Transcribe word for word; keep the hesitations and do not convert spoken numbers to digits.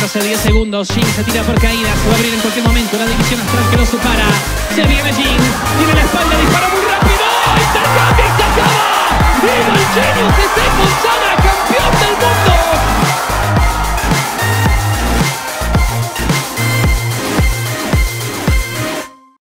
menos de diez segundos. Jin se tira por caída. Se va a abrir en cualquier momento. La división astral que lo supara. Se viene Jin. Tiene la espalda. Dispara muy rápido. ¡Intercambio y se acaba! ¡Evil Genius está expulsado!